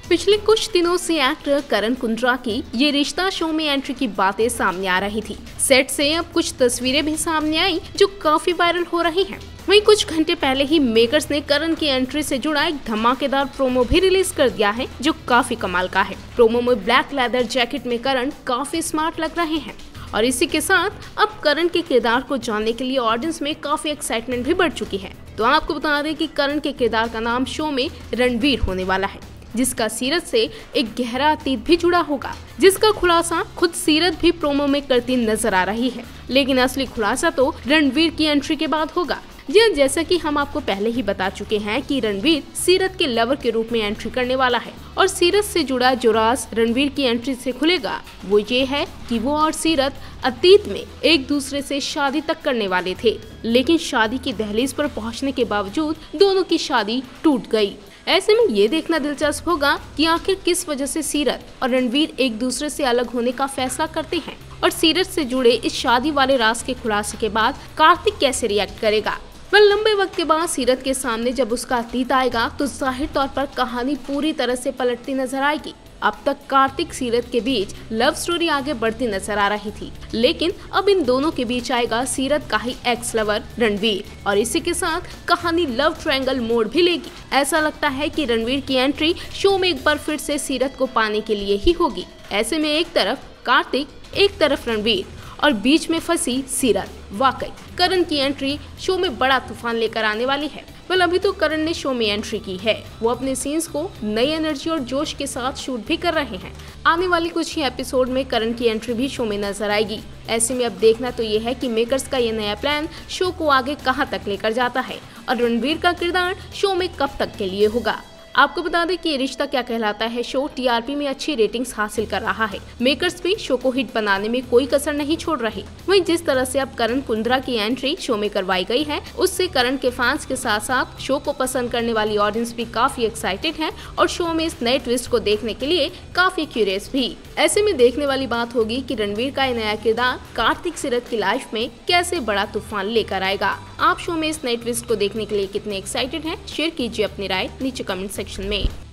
पिछले कुछ दिनों से एक्टर करण कुंद्रा की ये रिश्ता शो में एंट्री की बातें सामने आ रही थी। सेट से अब कुछ तस्वीरें भी सामने आई जो काफी वायरल हो रही हैं। वहीं कुछ घंटे पहले ही मेकर्स ने करण की एंट्री से जुड़ा एक धमाकेदार प्रोमो भी रिलीज कर दिया है जो काफी कमाल का है। प्रोमो में ब्लैक लेदर जैकेट में करण काफी स्मार्ट लग रहे हैं और इसी के साथ अब करण के किरदार को जानने के लिए ऑडियंस में काफी एक्साइटमेंट भी बढ़ चुकी है। तो आपको बता दें कि करण के किरदार का नाम शो में रणवीर होने वाला है, जिसका सीरत से एक गहरा अतीत भी जुड़ा होगा, जिसका खुलासा खुद सीरत भी प्रोमो में करती नजर आ रही है। लेकिन असली खुलासा तो रणवीर की एंट्री के बाद होगा। जी, जैसा कि हम आपको पहले ही बता चुके हैं कि रणवीर सीरत के लवर के रूप में एंट्री करने वाला है और सीरत से जुड़ा जो राज रणवीर की एंट्री से खुलेगा वो ये है कि वो और सीरत अतीत में एक दूसरे से शादी तक करने वाले थे, लेकिन शादी की दहलीज पर पहुंचने के बावजूद दोनों की शादी टूट गई। ऐसे में ये देखना दिलचस्प होगा कि आखिर किस वजह से सीरत और रणवीर एक दूसरे से अलग होने का फैसला करते हैं और सीरत से जुड़े इस शादी वाले राज के खुलासे के बाद कार्तिक कैसे रिएक्ट करेगा। लंबे वक्त के बाद सीरत के सामने जब उसका अतीत आएगा तो जाहिर तौर पर कहानी पूरी तरह से पलटती नजर आएगी। अब तक कार्तिक सीरत के बीच लव स्टोरी आगे बढ़ती नजर आ रही थी, लेकिन अब इन दोनों के बीच आएगा सीरत का ही एक्स लवर रणवीर और इसी के साथ कहानी लव ट्रायंगल मोड़ भी लेगी। ऐसा लगता है कि रणवीर की एंट्री शो में एक बार फिर से सीरत को पाने के लिए ही होगी। ऐसे में एक तरफ कार्तिक, एक तरफ रणवीर और बीच में फंसी सीरत। वाकई करण की एंट्री शो में बड़ा तूफान लेकर आने वाली है। अभी तो करण ने शो में एंट्री की है, वो अपने सीन्स को नई एनर्जी और जोश के साथ शूट भी कर रहे हैं। आने वाली कुछ ही एपिसोड में करण की एंट्री भी शो में नजर आएगी। ऐसे में अब देखना तो ये है कि मेकर्स का ये नया प्लान शो को आगे कहां तक लेकर जाता है और रणवीर का किरदार शो में कब तक के लिए होगा। आपको बता दें कि ये रिश्ता क्या कहलाता है शो टीआरपी में अच्छी रेटिंग्स हासिल कर रहा है। मेकर्स भी शो को हिट बनाने में कोई कसर नहीं छोड़ रहे। वहीं जिस तरह से अब करण कुंद्रा की एंट्री शो में करवाई गई है, उससे करण के फैंस के साथ साथ शो को पसंद करने वाली ऑडियंस भी काफी एक्साइटेड है और शो में इस नए ट्विस्ट को देखने के लिए काफी क्यूरियस भी। ऐसे में देखने वाली बात होगी कि रणवीर का नया किरदार कार्तिक सीरत की लाइफ में कैसे बड़ा तूफान लेकर आएगा। आप शो में इस नए ट्विस्ट को देखने के लिए कितने एक्साइटेड हैं? शेयर कीजिए अपनी राय नीचे कमेंट सेक्शन में।